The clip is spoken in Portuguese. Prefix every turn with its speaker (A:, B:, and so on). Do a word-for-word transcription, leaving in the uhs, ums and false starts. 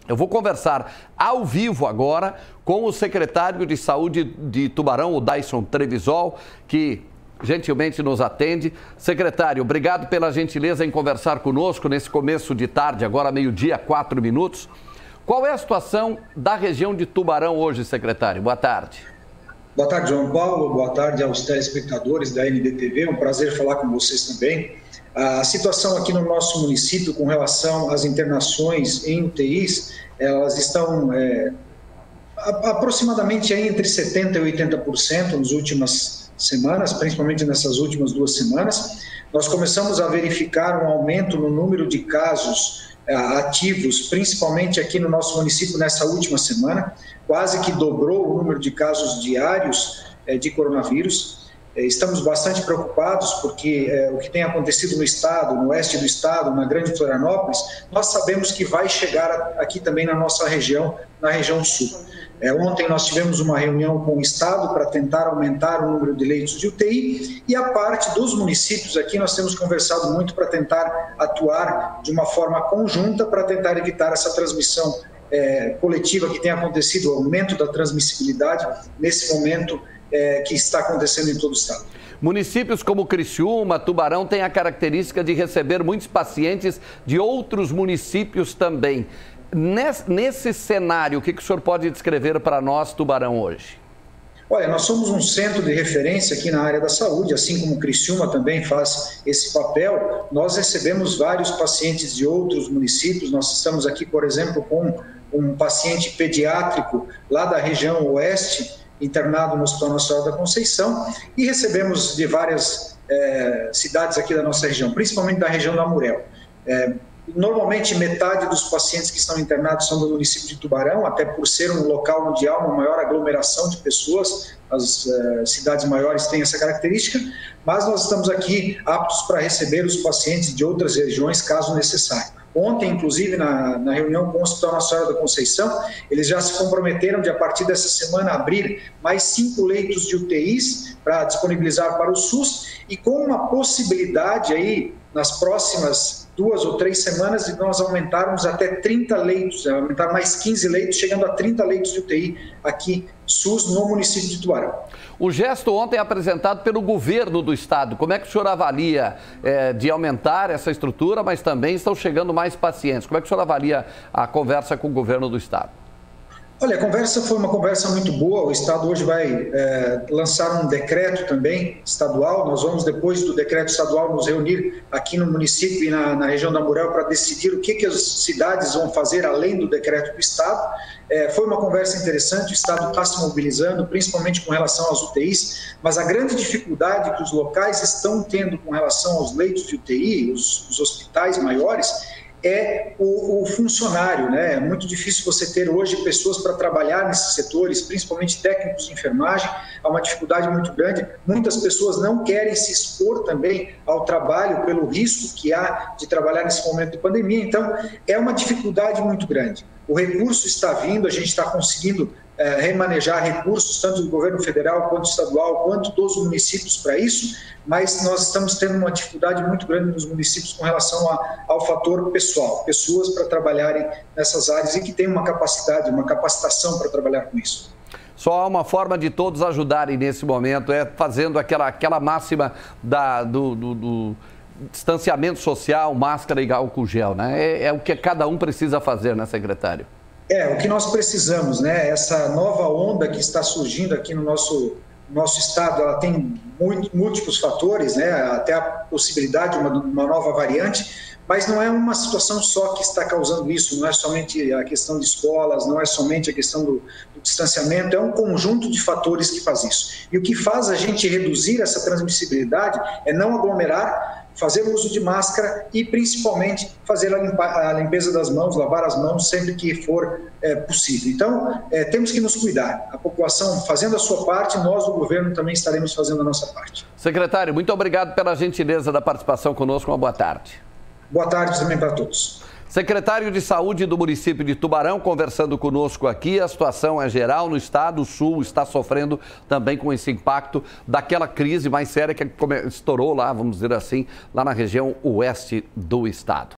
A: Eu vou conversar ao vivo agora com o secretário de Saúde de Tubarão, o Dayson Trevisol, que gentilmente nos atende. Secretário, obrigado pela gentileza em conversar conosco nesse começo de tarde, agora meio-dia, quatro minutos. Qual é a situação da região de Tubarão hoje, secretário? Boa tarde.
B: Boa tarde, João Paulo. Boa tarde aos telespectadores da N D T V. É um prazer falar com vocês também. A situação aqui no nosso município com relação às internações em U T Is, elas estão é, aproximadamente entre setenta por cento e oitenta por cento nas últimas semanas, principalmente nessas últimas duas semanas. Nós começamos a verificar um aumento no número de casos é, ativos, principalmente aqui no nosso município nessa última semana, quase que dobrou o número de casos diários é, de coronavírus. Estamos bastante preocupados porque é, o que tem acontecido no estado, no oeste do estado, na grande Florianópolis, nós sabemos que vai chegar aqui também na nossa região, na região sul. É, ontem nós tivemos uma reunião com o estado para tentar aumentar o número de leitos de U T I e a parte dos municípios aqui nós temos conversado muito para tentar atuar de uma forma conjunta para tentar evitar essa transmissão é, coletiva que tem acontecido, o aumento da transmissibilidade nesse momento É, que está acontecendo em todo o estado.
A: Municípios como Criciúma, Tubarão têm a característica de receber muitos pacientes de outros municípios também. Nesse, nesse cenário, o que, que o senhor pode descrever para nós, Tubarão, hoje?
B: Olha, nós somos um centro de referência aqui na área da saúde, assim como Criciúma também faz esse papel. Nós recebemos vários pacientes de outros municípios. Nós estamos aqui, por exemplo, com um paciente pediátrico lá da região oeste, internado no Hospital Nacional da Conceição, e recebemos de várias é, cidades aqui da nossa região, principalmente da região da Amurel. É, normalmente metade dos pacientes que estão internados são do município de Tubarão, até por ser um local onde há uma maior aglomeração de pessoas, as é, cidades maiores têm essa característica, mas nós estamos aqui aptos para receber os pacientes de outras regiões, caso necessário. Ontem, inclusive, na, na reunião com o Hospital Nacional da Conceição, eles já se comprometeram de, a partir dessa semana, abrir mais cinco leitos de U T Is para disponibilizar para o SUS e com uma possibilidade aí, nas próximas duas ou três semanas, de nós aumentarmos até trinta leitos, aumentar mais quinze leitos, chegando a trinta leitos de U T I aqui, SUS, no município de Tubarão.
A: O gesto ontem apresentado pelo governo do estado, como é que o senhor avalia é, de aumentar essa estrutura, mas também estão chegando mais pacientes? Como é que o senhor avalia a conversa com o governo do estado?
B: Olha, a conversa foi uma conversa muito boa. O estado hoje vai é, lançar um decreto também estadual. Nós vamos, depois do decreto estadual, nos reunir aqui no município e na, na região da Amurel para decidir o que, que as cidades vão fazer além do decreto do estado. É, foi uma conversa interessante, o estado está se mobilizando, principalmente com relação às U T Is, mas a grande dificuldade que os locais estão tendo com relação aos leitos de U T I, os, os hospitais maiores, é o, o funcionário, né? É muito difícil você ter hoje pessoas para trabalhar nesses setores, principalmente técnicos de enfermagem, há uma dificuldade muito grande. Muitas pessoas não querem se expor também ao trabalho pelo risco que há de trabalhar nesse momento de pandemia, então é uma dificuldade muito grande. O recurso está vindo, a gente está conseguindo é, remanejar recursos, tanto do governo federal, quanto estadual, quanto dos municípios para isso, mas nós estamos tendo uma dificuldade muito grande nos municípios com relação a, ao fator pessoal, pessoas para trabalharem nessas áreas e que têm uma capacidade, uma capacitação para trabalhar com isso.
A: Só há uma forma de todos ajudarem nesse momento, é fazendo aquela, aquela máxima da, do, do, do distanciamento social, máscara e álcool gel, né? É, é o que cada um precisa fazer, né, secretário?
B: É, o que nós precisamos, né? Essa nova onda que está surgindo aqui no nosso, nosso estado, ela tem muito, múltiplos fatores, né? Até a possibilidade de uma, uma nova variante, mas não é uma situação só que está causando isso, não é somente a questão de escolas, não é somente a questão do, do distanciamento, é um conjunto de fatores que faz isso. E o que faz a gente reduzir essa transmissibilidade é não aglomerar, fazer o uso de máscara e, principalmente, fazer a, limpa, a limpeza das mãos, lavar as mãos sempre que for é, possível. Então, é, temos que nos cuidar. A população fazendo a sua parte, nós do governo também estaremos fazendo a nossa parte.
A: Secretário, muito obrigado pela gentileza da participação conosco. Uma boa tarde.
B: Boa tarde também para todos.
A: Secretário de Saúde do município de Tubarão, conversando conosco aqui. A situação é geral no estado, o sul está sofrendo também com esse impacto daquela crise mais séria que estourou lá, vamos dizer assim, lá na região oeste do estado.